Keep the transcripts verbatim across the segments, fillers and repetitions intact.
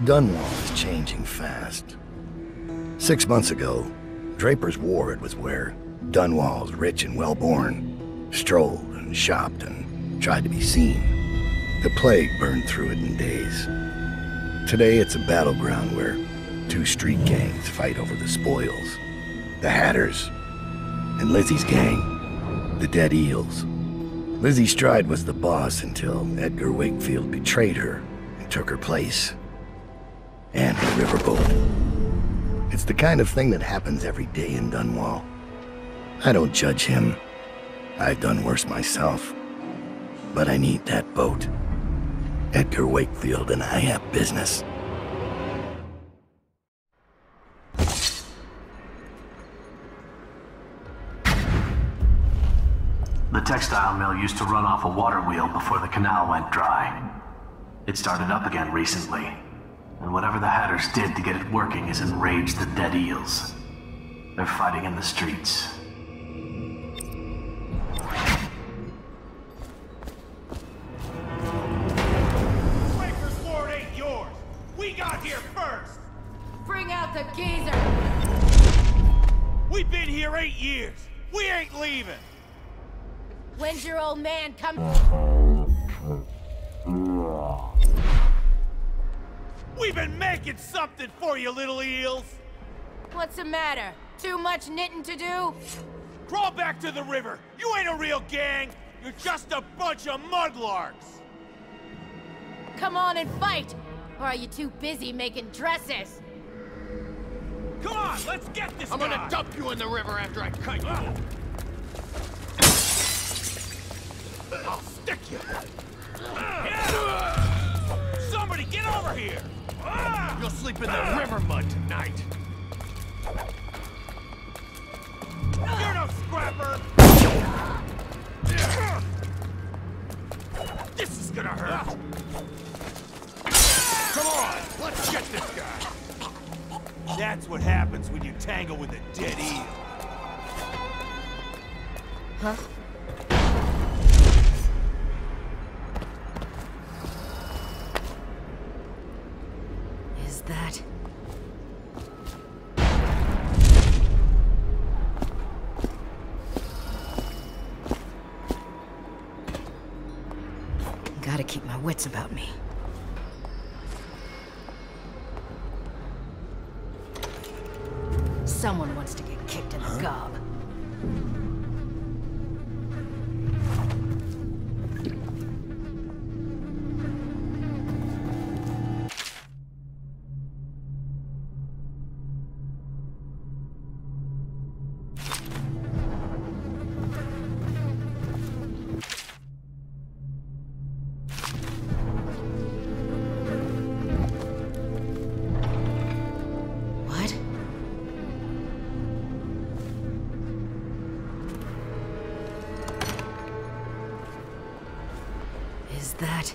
Dunwall is changing fast. Six months ago, Drapers Ward was where Dunwall's rich and well-born strolled and shopped and tried to be seen. The plague burned through it in days. Today it's a battleground where two street gangs fight over the spoils. The Hatters and Lizzy's gang, the Dead Eels. Lizzy Stride was the boss until Edgar Wakefield betrayed her and took her place. And the riverboat. It's the kind of thing that happens every day in Dunwall. I don't judge him. I've done worse myself. But I need that boat. Edgar Wakefield and I have business. The textile mill used to run off a water wheel before the canal went dry. It started up again recently, and whatever the Hatters did to get it working has enraged the Dead Eels. They're fighting in the streets. Drapers Ward ain't yours! We got here first! Bring out the geezer! We've been here eight years! We ain't leaving! When's your old man come? We've been making something for you, little eels! What's the matter? Too much knitting to do? Crawl back to the river! You ain't a real gang! You're just a bunch of mudlarks! Come on and fight! Or are you too busy making dresses? Come on, let's get this I'm guy. gonna dump you in the river after I cut you. I'll stick you! Yeah. Somebody get over here! You'll sleep in the river mud tonight. You're no scrapper! This is gonna hurt! Come on, let's get this guy. That's what happens when you tangle with a dead eel. Huh? Is that... Gotta keep my wits about me. Someone wants to get kicked in the huh? gob. Is that...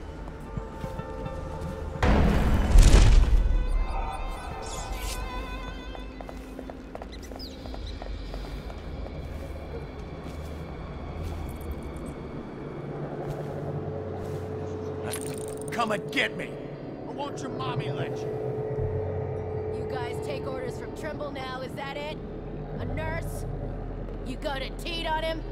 Come and get me! Or won't your mommy let you? You guys take orders from Trimble now, is that it? A nurse? You go to teat on him?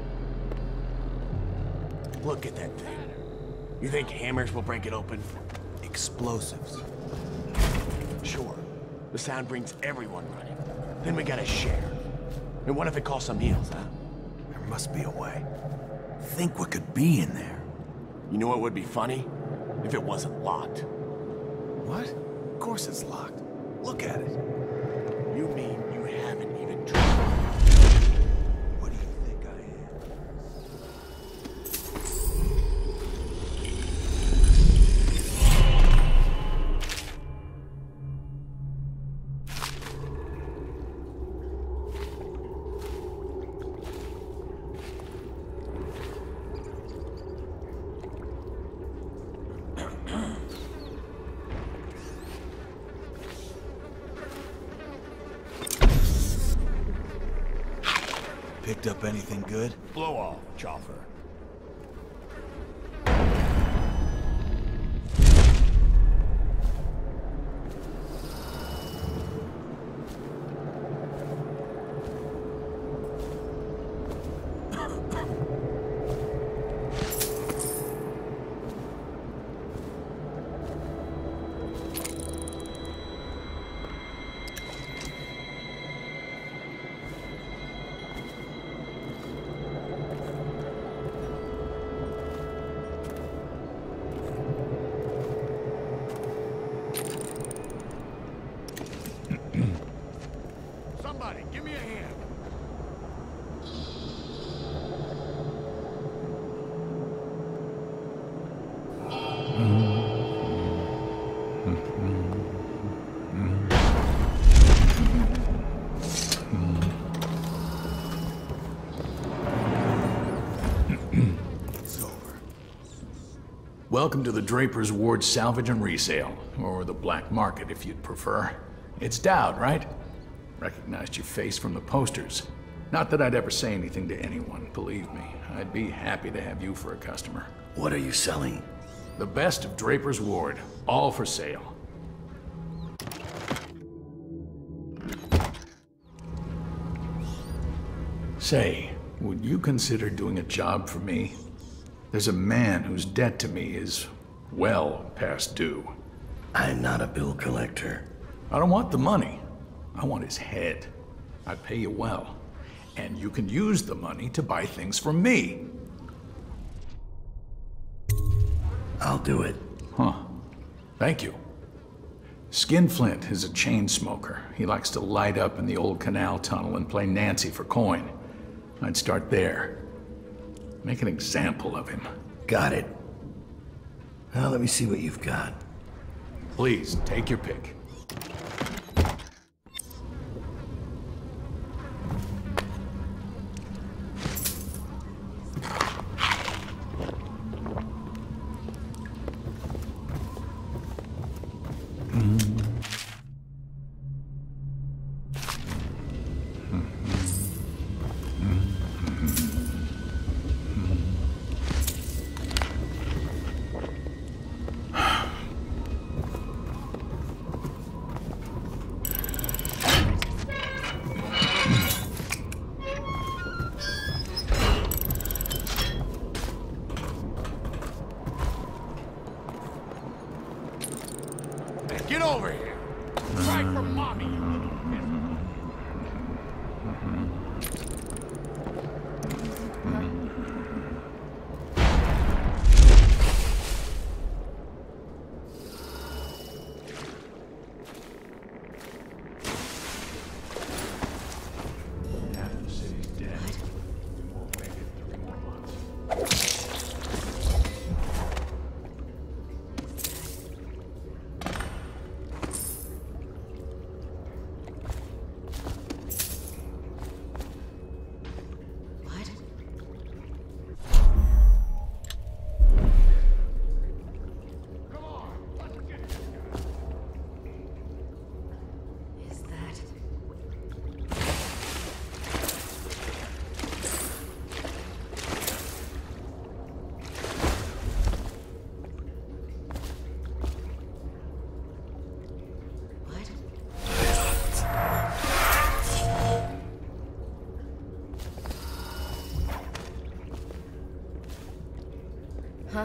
Look at that thing. You think hammers will break it open? Explosives. Sure. The sound brings everyone running. Then we gotta share. And what if it calls some eels, huh? There must be a way. Think what could be in there. You know what would be funny? If it wasn't locked. What? Of course it's locked. Look at it. You mean you haven't even tried? What do you think I Picked up anything good? Blow off, chopper. Give me a hand. Welcome to the Drapers Ward Salvage and Resale, or the Black Market if you'd prefer. It's Dowd, right? Recognized your face from the posters. Not that I'd ever say anything to anyone, believe me. I'd be happy to have you for a customer. What are you selling? The best of Drapers Ward, all for sale. Say, would you consider doing a job for me? There's a man whose debt to me is well past due. I'm not a bill collector. I don't want the money. I want his head. I pay you well. And you can use the money to buy things from me. I'll do it. Huh. Thank you. Skinflint is a chain smoker. He likes to light up in the old canal tunnel and play Nancy for coin. I'd start there. Make an example of him. Got it. Now let me see what you've got. Please, take your pick. Get over here! Right for mommy! Half the city's dead. We won't make it three more months. Huh?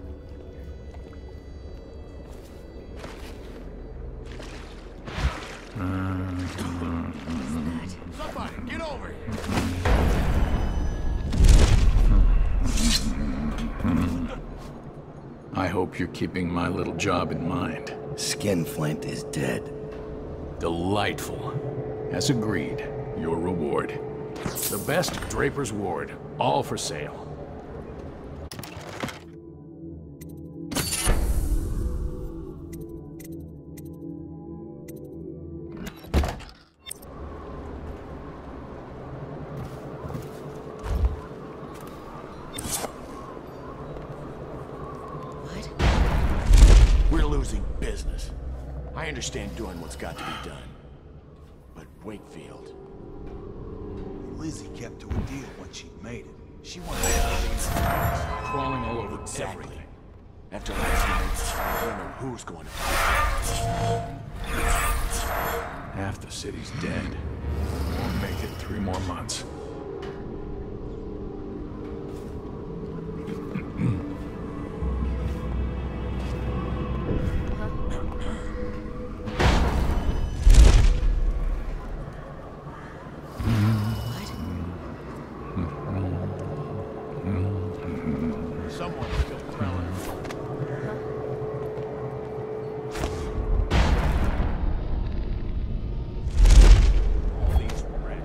Somebody, get over here! I hope you're keeping my little job in mind. Skinflint is dead. Delightful. As agreed, your reward. The best of Drapers Ward, all for sale. We're losing business. I understand doing what's got to be done. But Wakefield... Lizzy kept to a deal when she made it. She wanted to Crawling all over Exactly. everything. After last night, I don't know who's going to fight. Half the city's dead. Won't make it three more months. Someone's still dwelling. All these rats.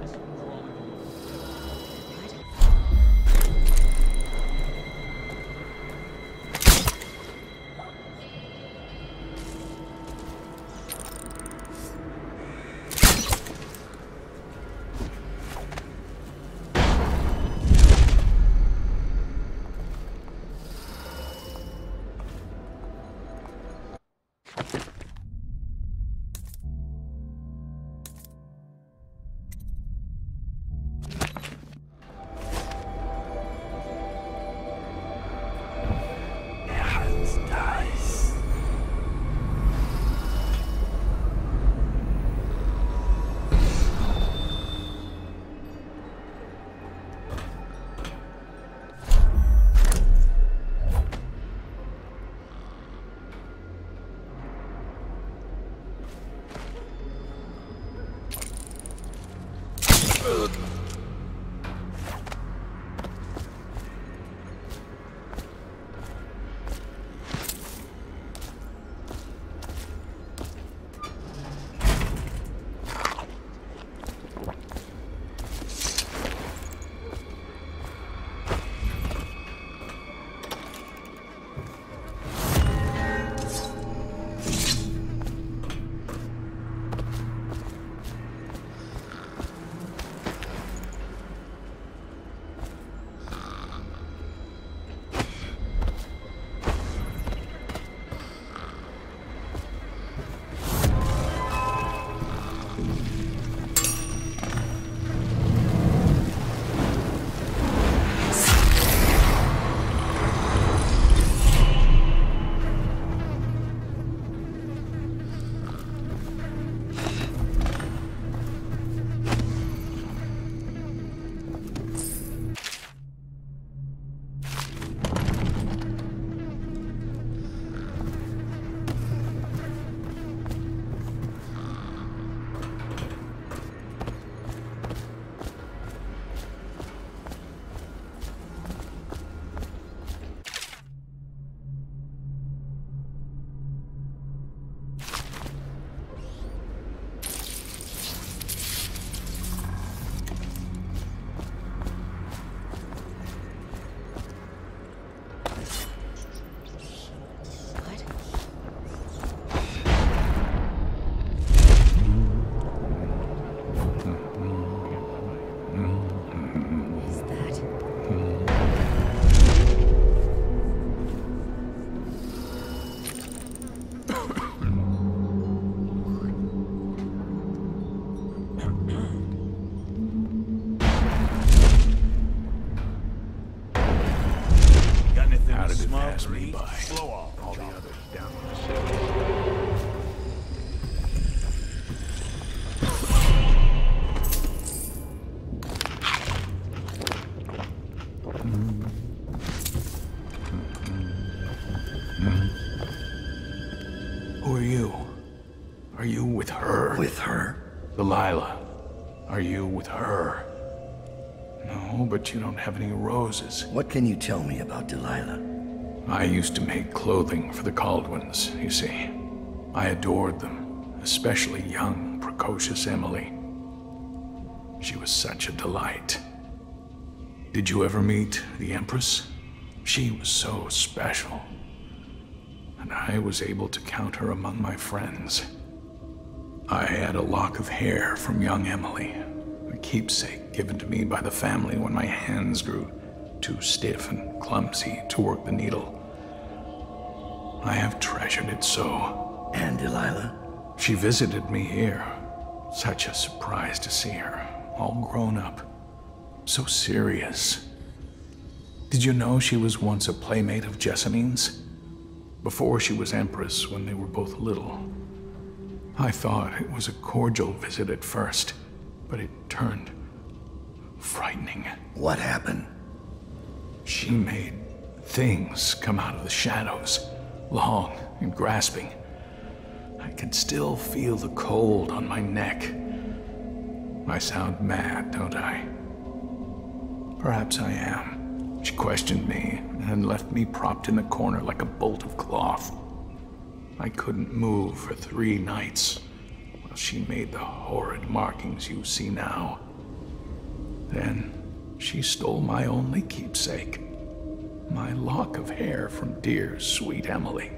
Are you with her? With her? Delilah, are you with her? No, but you don't have any roses. What can you tell me about Delilah? I used to make clothing for the Caldwins, you see. I adored them, especially young, precocious Emily. She was such a delight. Did you ever meet the Empress? She was so special. And I was able to count her among my friends. I had a lock of hair from young Emily, a keepsake given to me by the family when my hands grew too stiff and clumsy to work the needle. I have treasured it so. And Delilah? She visited me here. Such a surprise to see her, all grown up. So serious. Did you know she was once a playmate of Jessamine's? Before she was Empress, when they were both little. I thought it was a cordial visit at first, but it turned frightening. What happened? She made things come out of the shadows, long and grasping. I can still feel the cold on my neck. I sound mad, don't I? Perhaps I am. She questioned me and left me propped in the corner like a bolt of cloth. I couldn't move for three nights while she made the horrid markings you see now. Then she stole my only keepsake, my lock of hair from dear, sweet Emily.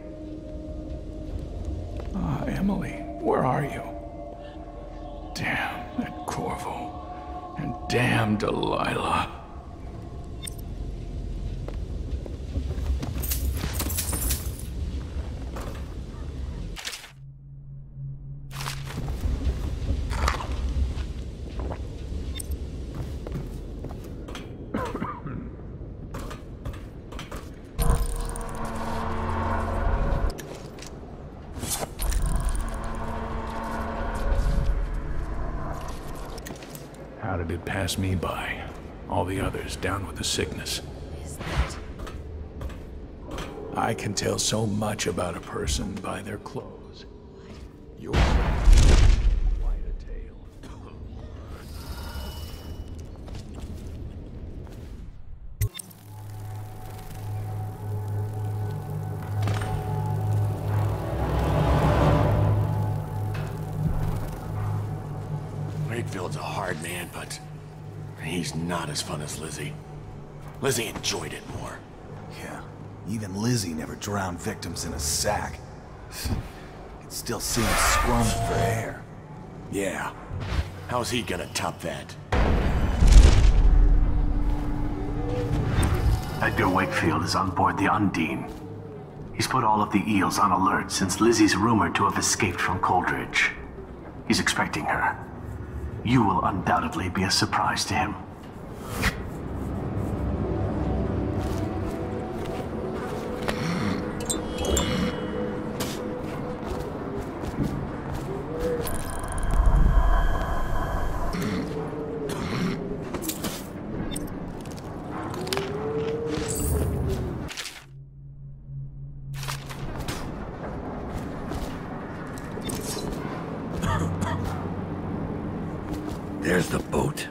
Ah, Emily, where are you? Damn that Corvo, and damn Delilah. How did it pass me by? All the others down with the sickness. Is that... I can tell so much about a person by their clothes. You're quite a tale. Wakefield's a hard man, but he's not as fun as Lizzy. Lizzy enjoyed it more. Yeah, even Lizzy never drowned victims in a sack. It still seems squirming for air. Yeah. How's he gonna top that? Edgar Wakefield is on board the Undine. He's put all of the eels on alert since Lizzy's rumored to have escaped from Coldridge. He's expecting her. You will undoubtedly be a surprise to him. There's the boat.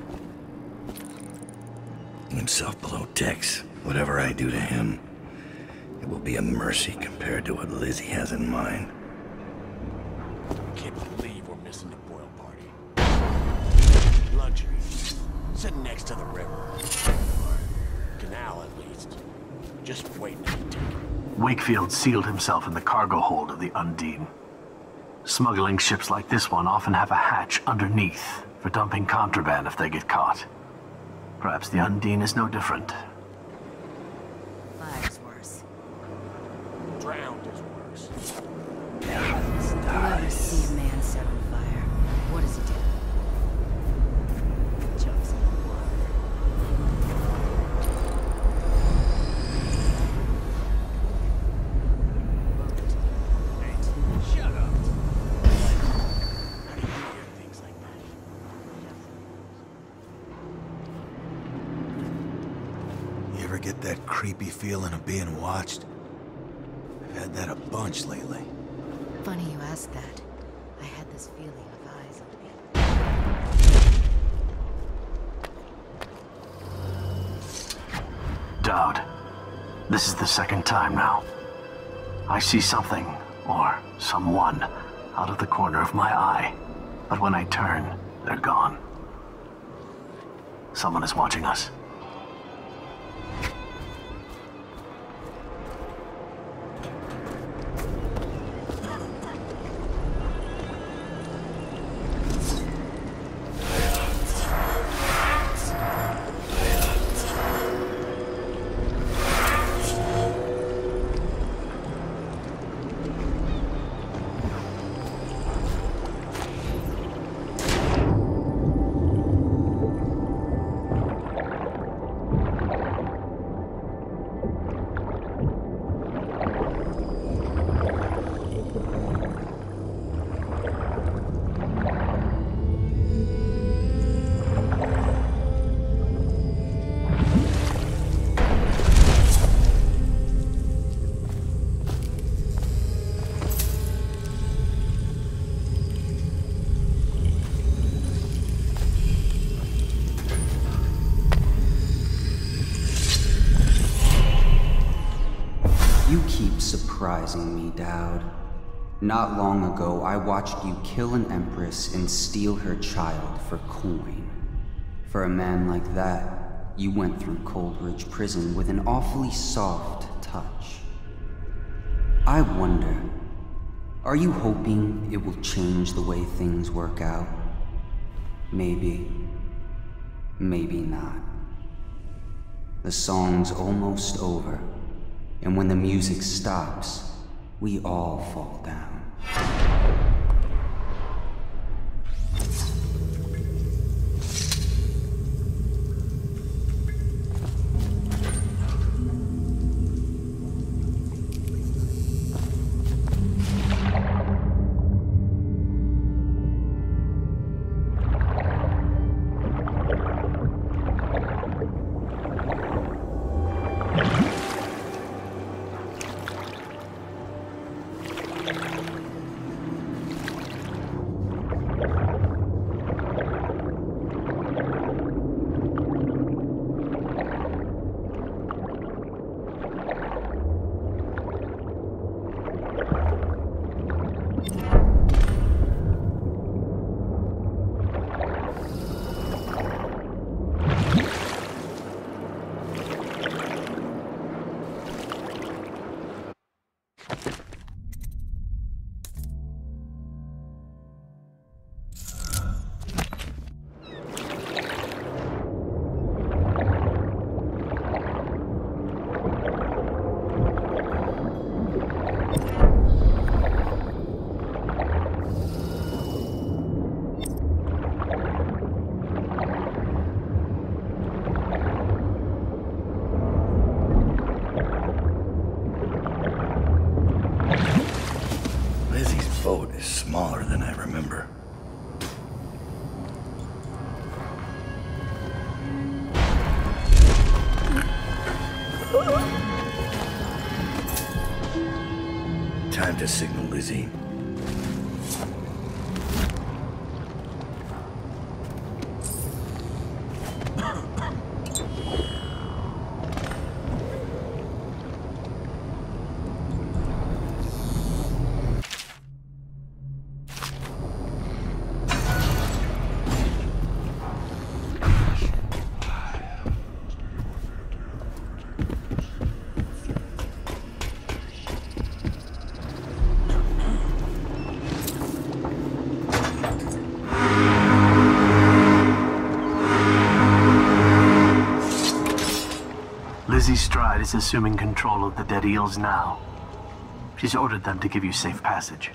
Himself below decks. Whatever I do to him, it will be a mercy compared to what Lizzy has in mind. Can't believe we're missing the boil party. Luncheon. Sitting next to the river. Canal, at least. Just waiting to be taken. Wakefield sealed himself in the cargo hold of the Undine. Smuggling ships like this one often have a hatch underneath for dumping contraband if they get caught. Perhaps the Undine is no different. Fire's worse. Drowned is worse. You ever see a man set on fire? What does he do? Jumps in the water. Hey, shut up. How do you hear things like that? You ever get that creepy feeling of being watched? I've had that a bunch lately. Funny you ask that. I had this feeling of eyes on me. Dowd, this is the second time now. I see something, or someone, out of the corner of my eye. But when I turn, they're gone. Someone is watching us. Surprising me, Dowd. Not long ago, I watched you kill an empress and steal her child for coin. For a man like that, you went through Coldridge Prison with an awfully soft touch. I wonder, are you hoping it will change the way things work out? Maybe. Maybe not. The song's almost over. And when the music stops, we all fall down. Smaller than I remember. Time to signal Lizzy. Lizzy Stride is assuming control of the Dead Eels now. She's ordered them to give you safe passage.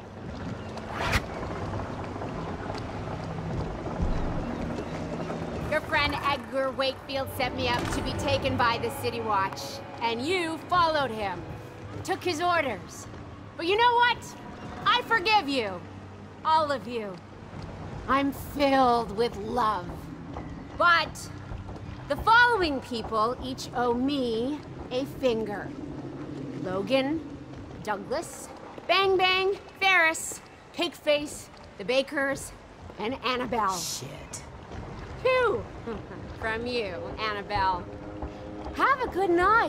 Your friend Edgar Wakefield sent me up to be taken by the City Watch, and you followed him. Took his orders. But you know what? I forgive you. All of you. I'm filled with love. But the following people each owe me a finger. Logan, Douglas, Bang Bang, Ferris, Cakeface, the Bakers, and Annabelle. Shit. Phew! From you, Annabelle. Have a good night.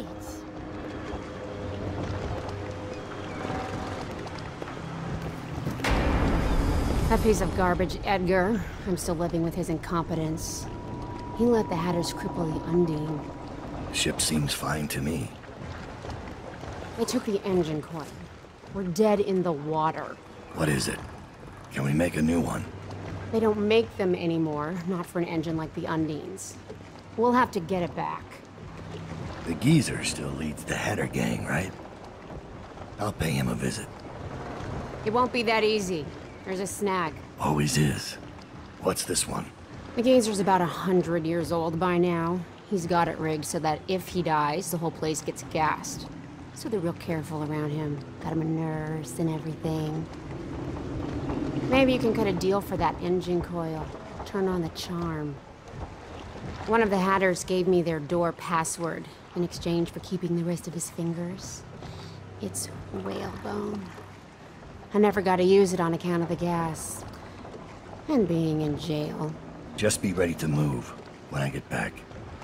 That piece of garbage, Edgar. I'm still living with his incompetence. He let the Hatters cripple the Undine. Ship seems fine to me. They took the engine coil. We're dead in the water. What is it? Can we make a new one? They don't make them anymore, not for an engine like the Undine's. We'll have to get it back. The geezer still leads the Hatter gang, right? I'll pay him a visit. It won't be that easy. There's a snag. Always is. What's this one? The geezer's about a hundred years old by now. He's got it rigged so that if he dies, the whole place gets gassed. So they're real careful around him. Got him a nurse and everything. Maybe you can cut a deal for that engine coil. Turn on the charm. One of the Hatters gave me their door password in exchange for keeping the rest of his fingers. It's whalebone. I never got to use it on account of the gas. And being in jail. Just be ready to move when I get back.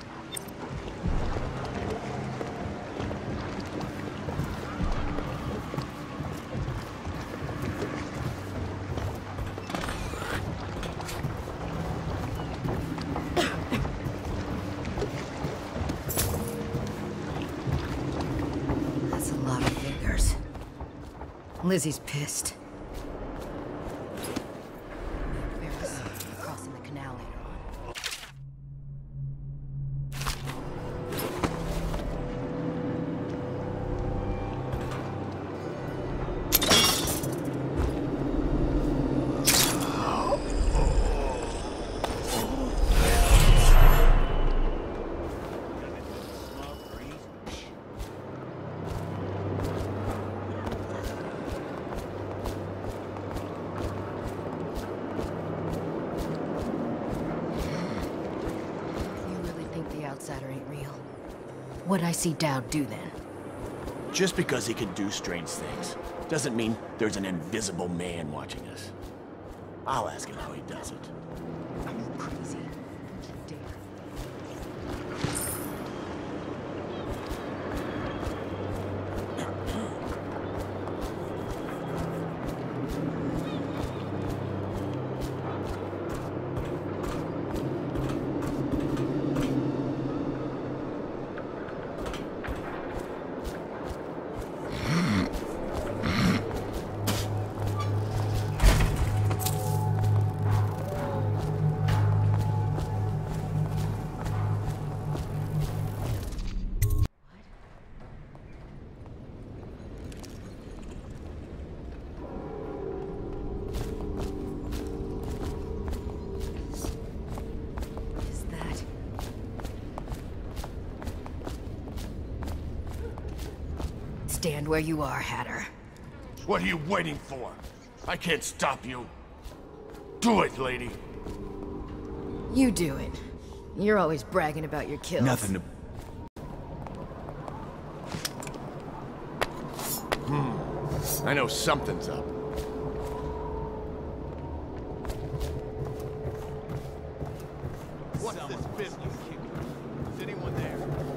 That's a lot of fingers. Lizzie's pissed. Crossing the canal later on. What'd I see Dowd do then? Just because he can do strange things doesn't mean there's an invisible man watching us. I'll ask him how he does it. Are you crazy? Don't you dare. Stand where you are, Hatter. What are you waiting for? I can't stop you. Do it, lady. You do it. You're always bragging about your kills. Nothing to... Hmm. I know something's up. What's this business? Is anyone there?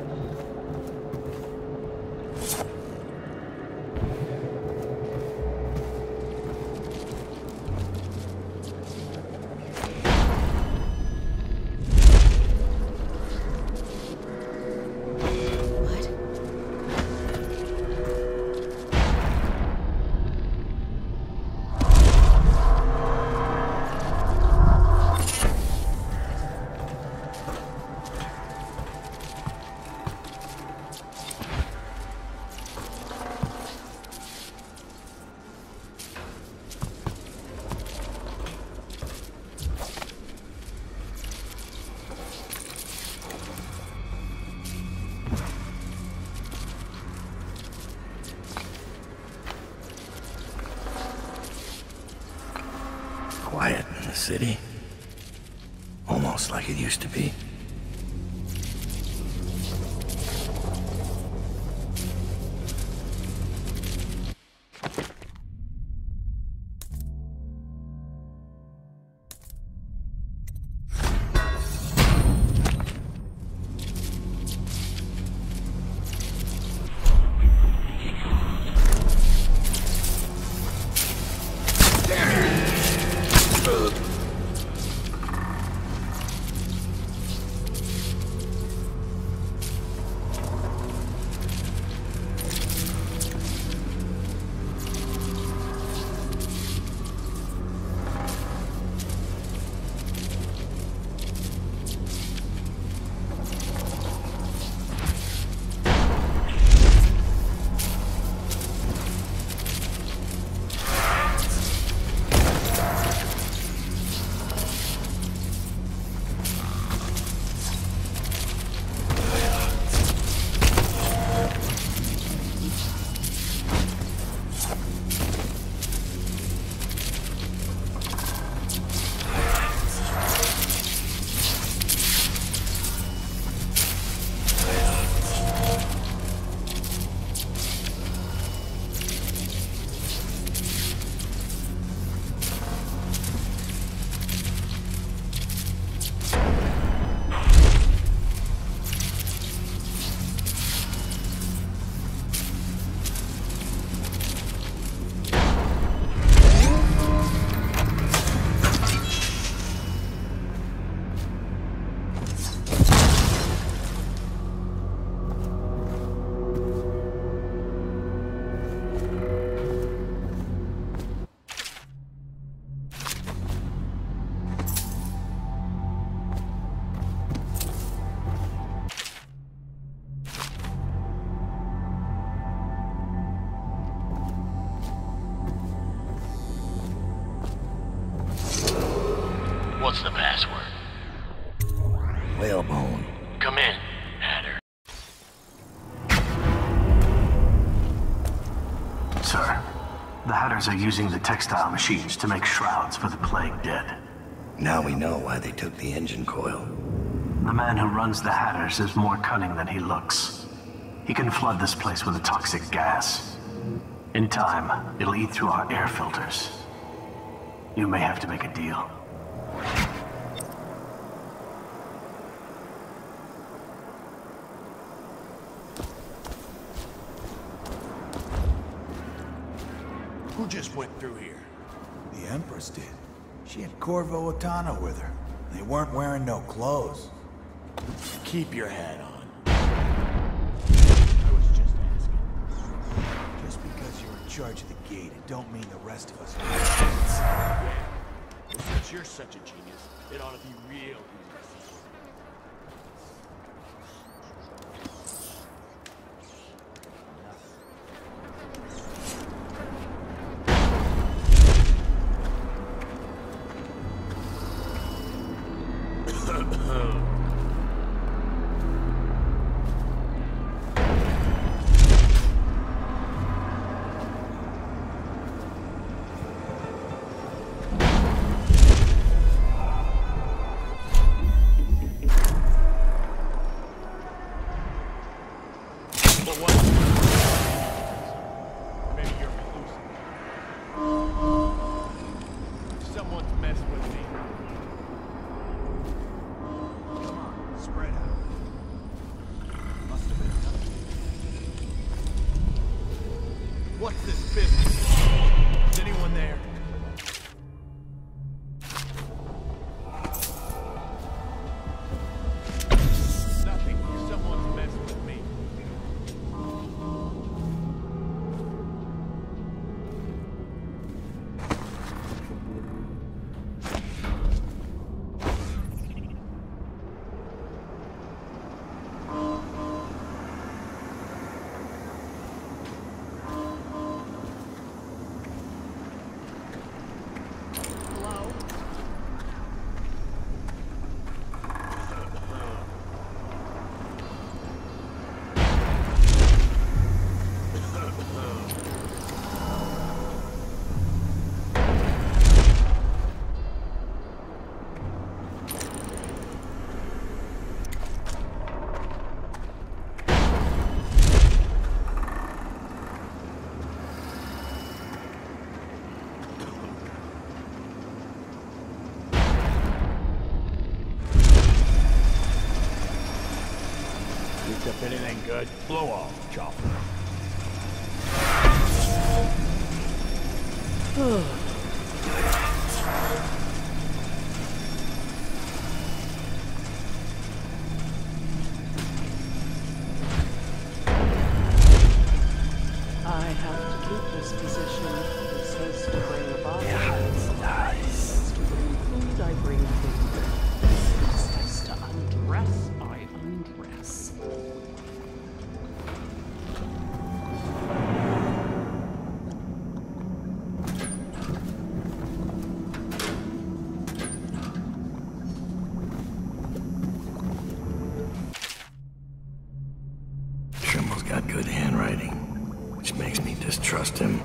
Quiet in the city. Almost like it used to be. What's the password? Whalebone. Come in, Hatter. Sir, the Hatters are using the textile machines to make shrouds for the plague dead. Now we know why they took the engine coil. The man who runs the Hatters is more cunning than he looks. He can flood this place with a toxic gas. In time, it'll eat through our air filters. You may have to make a deal. Who just went through here? The Empress did. She had Corvo Otano with her. They weren't wearing no clothes. Keep your hat on. I was just asking. Just because you're in charge of the gate, it don't mean the rest of us are. Yeah. Well, since you're such a genius, it ought to be real easy. What's this business? Is anyone there? Nothing. Someone's messing with me. If anything good, blow off, chopper. trust him.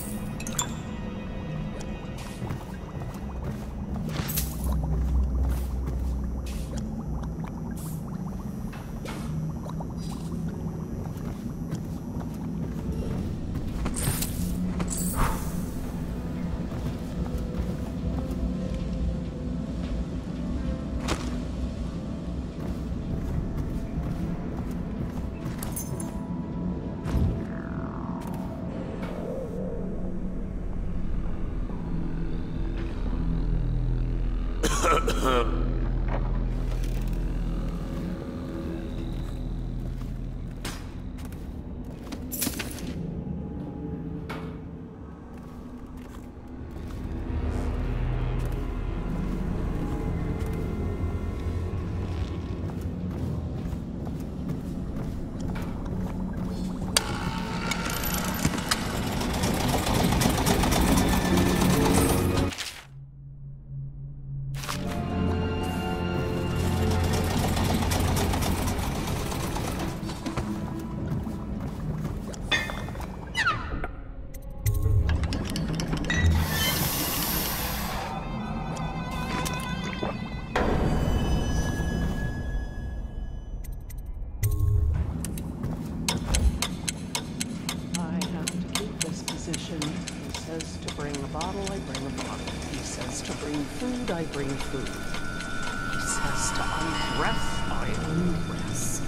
I bring food. He says to undress, I undress.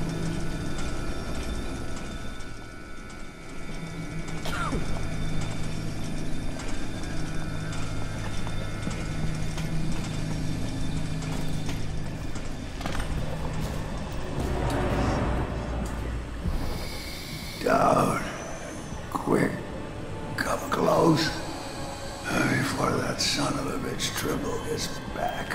Down. Quick. Come close. Before that son of a bitch Trimble gets back.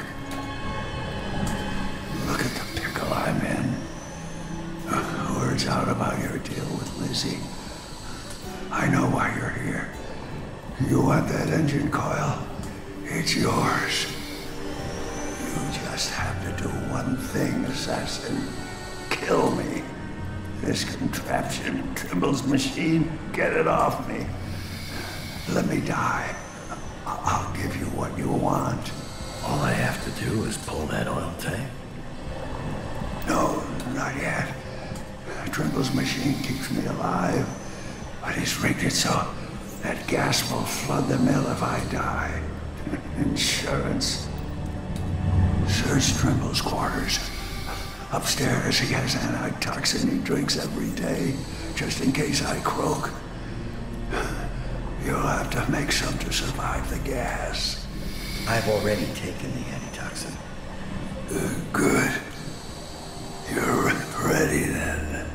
Look at the pickle I'm in. Uh, words out about your deal with Lizzy. I know why you're here. You want that engine coil? It's yours. You just have to do one thing, assassin. Kill me. This contraption, Trimble's machine, get it off me. Let me die. I'll give you what you want. All I have to do is pull that oil tank? No, not yet. Trimble's machine keeps me alive, but he's rigged it so that gas will flood the mill if I die. Insurance. Search Trimble's quarters. Upstairs, he has antitoxin he drinks every day, just in case I croak. You'll have to make some to survive the gas. I've already taken the antitoxin. Uh, good. You're ready then.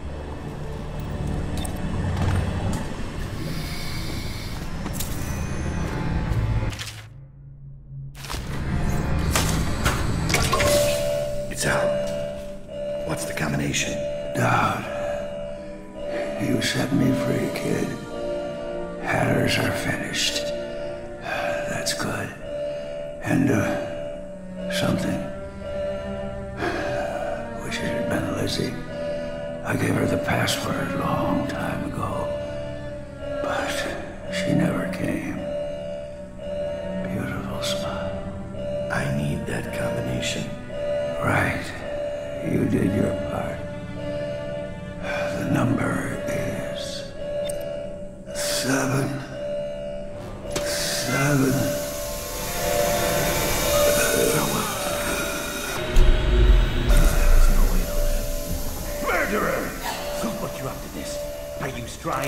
It's out. What's the combination? Dowd. You set me free, kid. Hatters are finished. That's good. And, uh, something. Wish it had been Lizzy. I gave her the password a long time ago. But she never came. Beautiful smile. I need that combination. Right. You did your part. The number is... Seven. Seven. Murderer! Who put you up to this? Are you trying?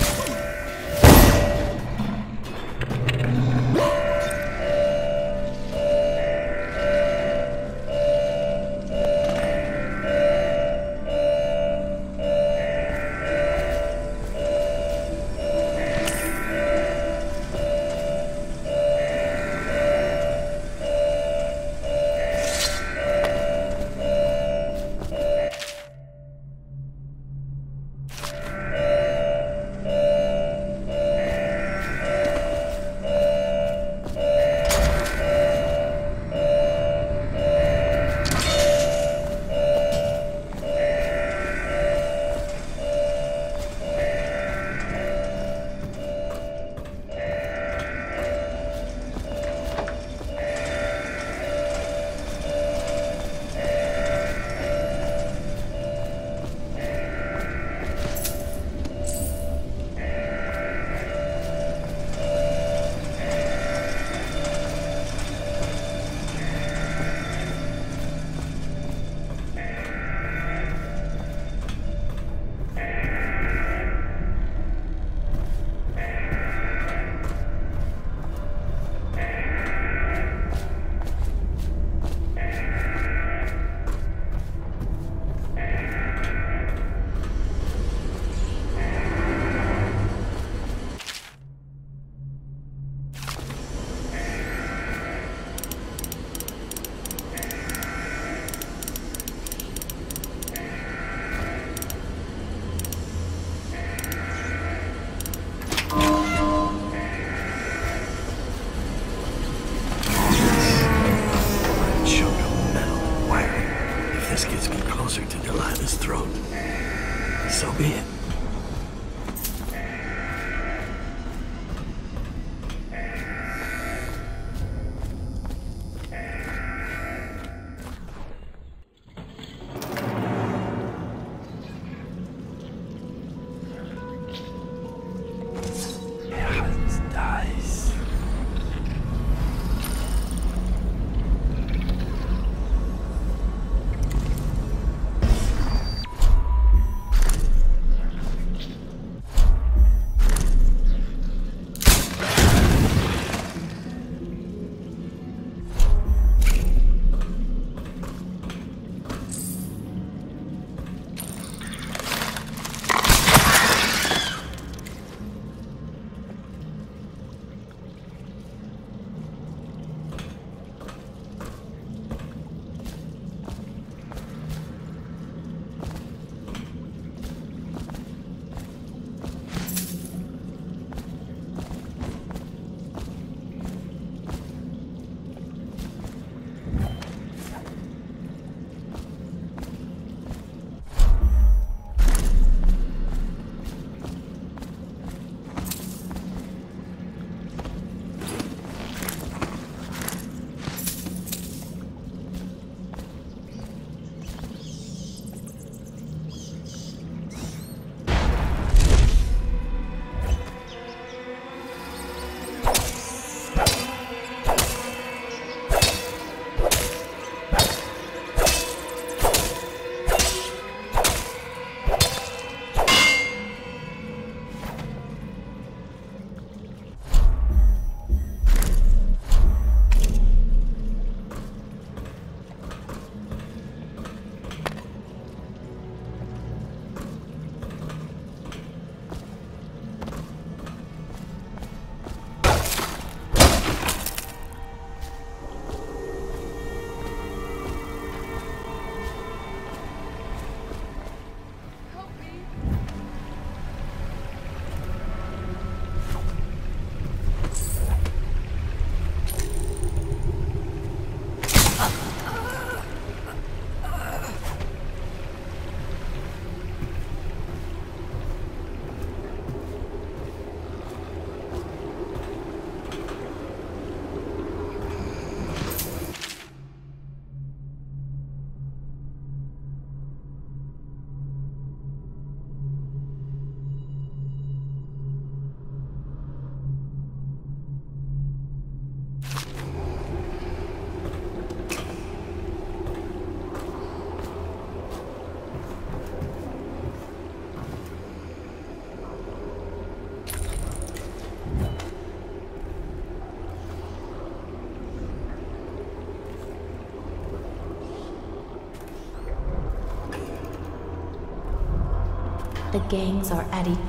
The gangs are at equal.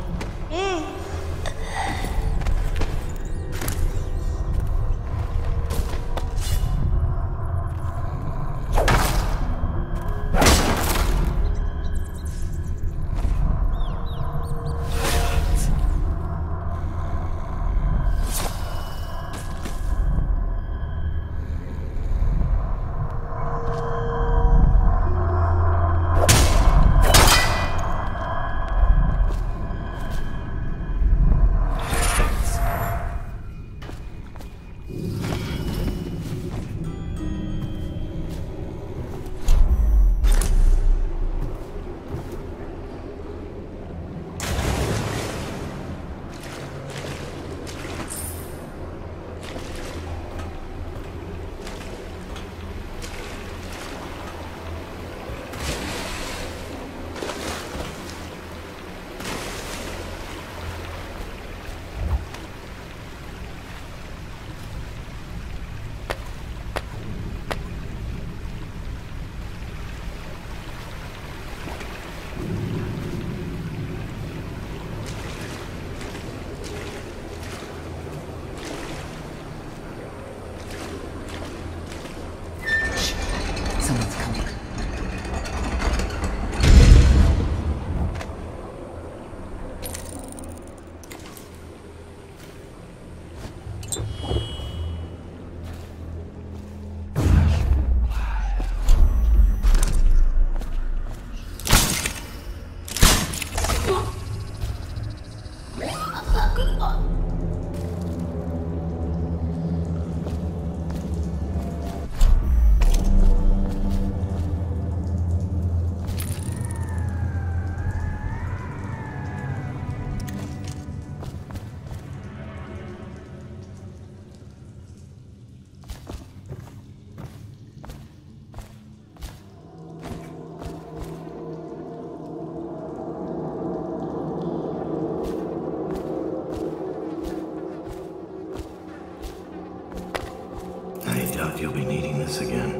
You'll be needing this again.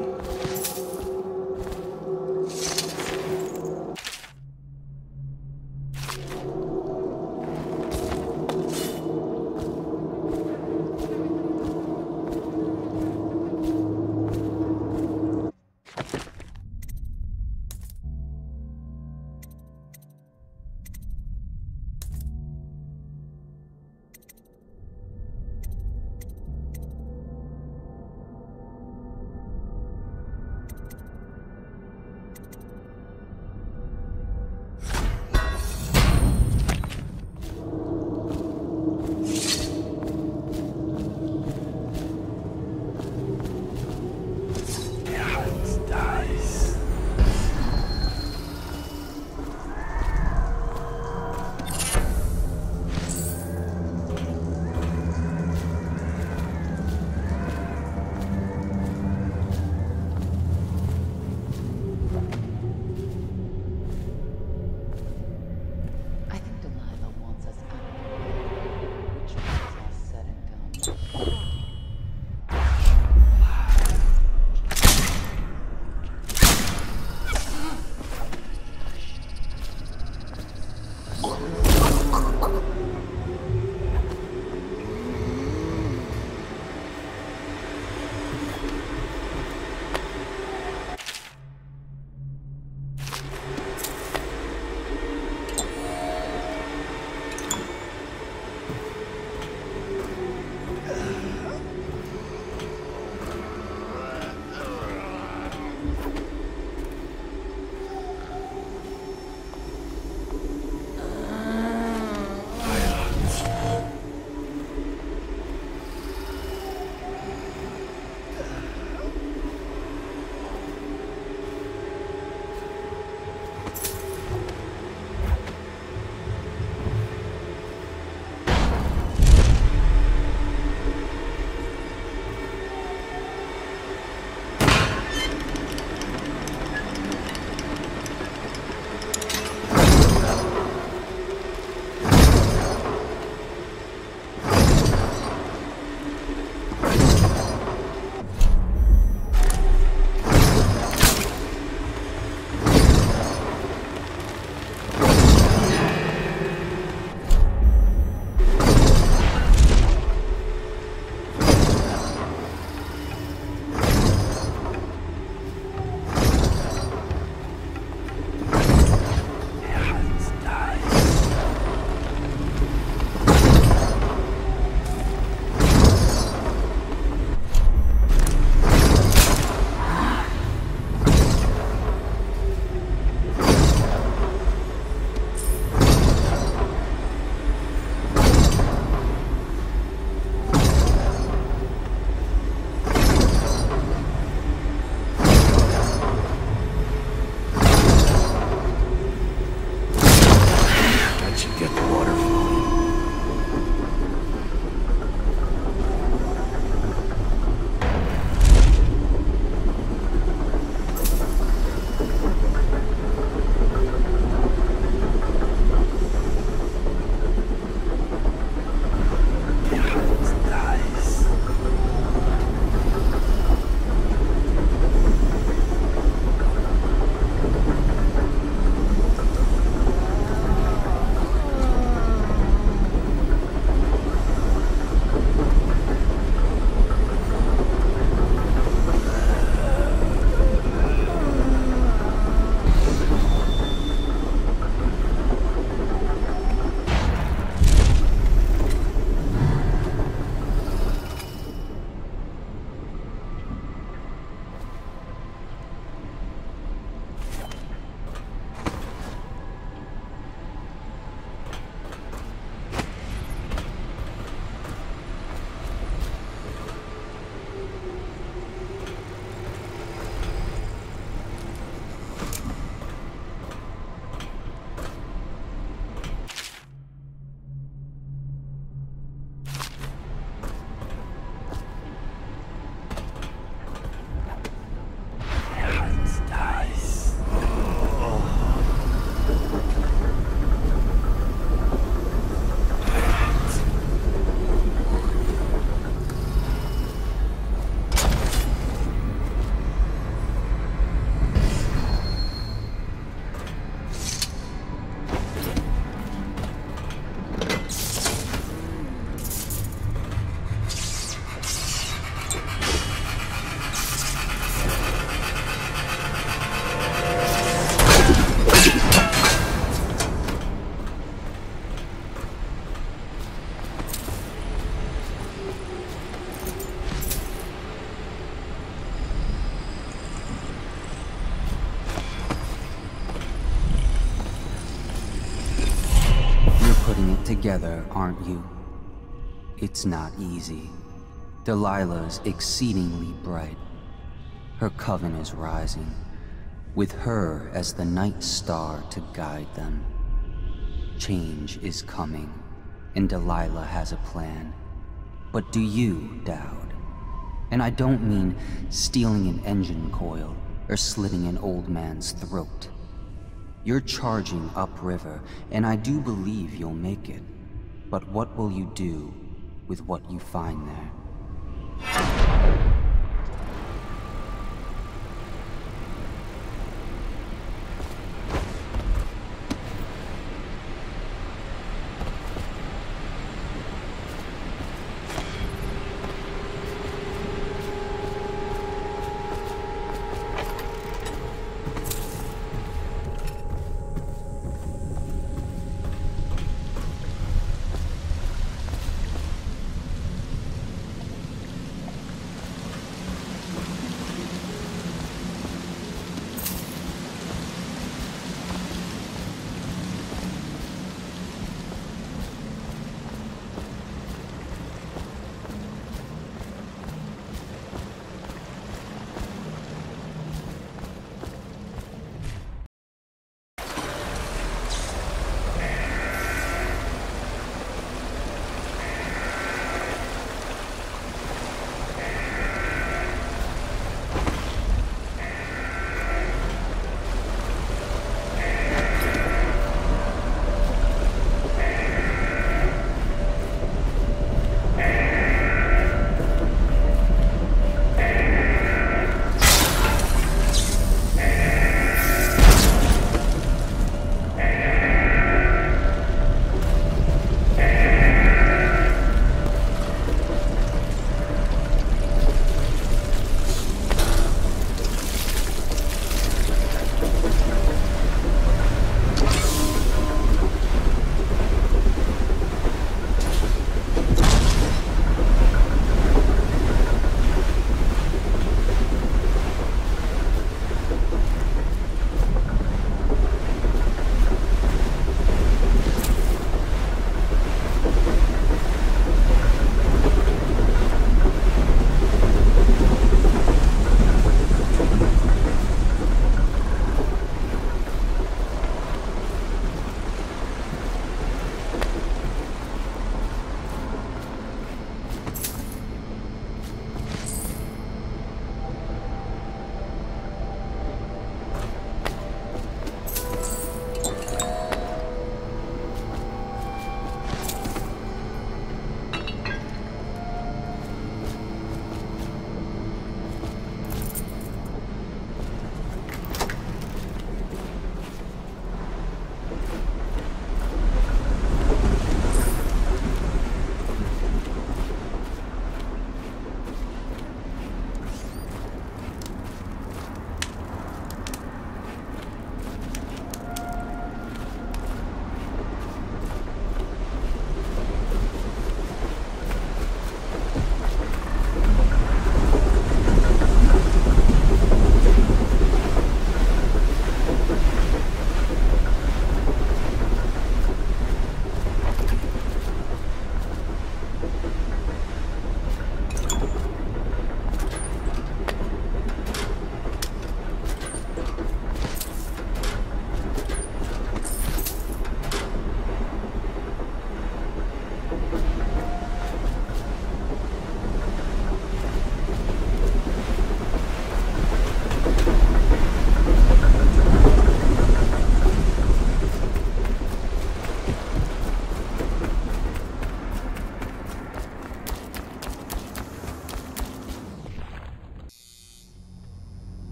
together, aren't you? It's not easy. Delilah's exceedingly bright. Her coven is rising, with her as the night star to guide them. Change is coming, and Delilah has a plan. But do you, Dowd? And I don't mean stealing an engine coil or slitting an old man's throat. You're charging upriver, and I do believe you'll make it. But what will you do with what you find there?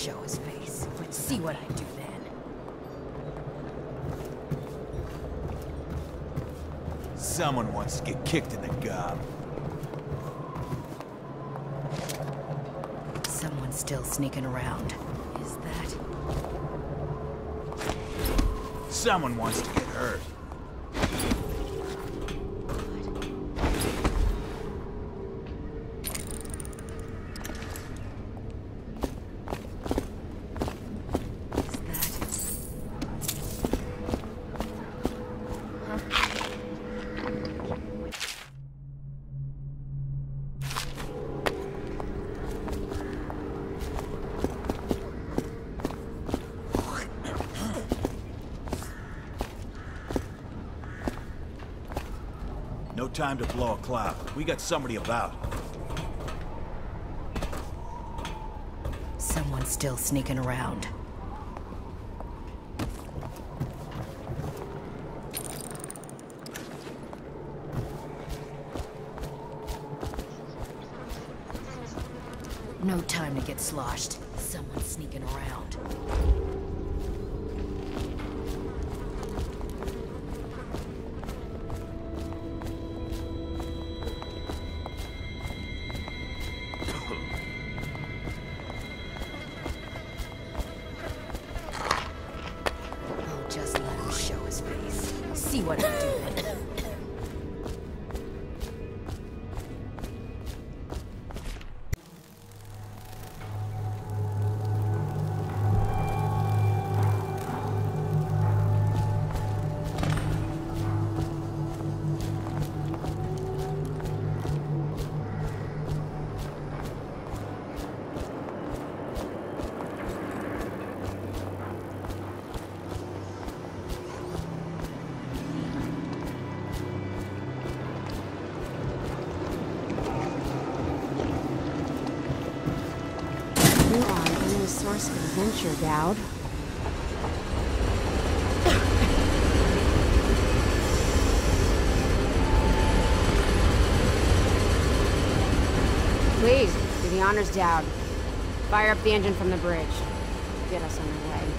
show his face. Let's see what I do then. Someone wants to get kicked in the gob. Someone's still sneaking around. Is that... Someone wants to get hurt. No time to blow a cloud. We got somebody about. Someone's still sneaking around. No time to get sloshed. Someone's sneaking around. What I do then. Source of adventure, Dowd. Please, do the honors, Dowd. Fire up the engine from the bridge. Get us on our way.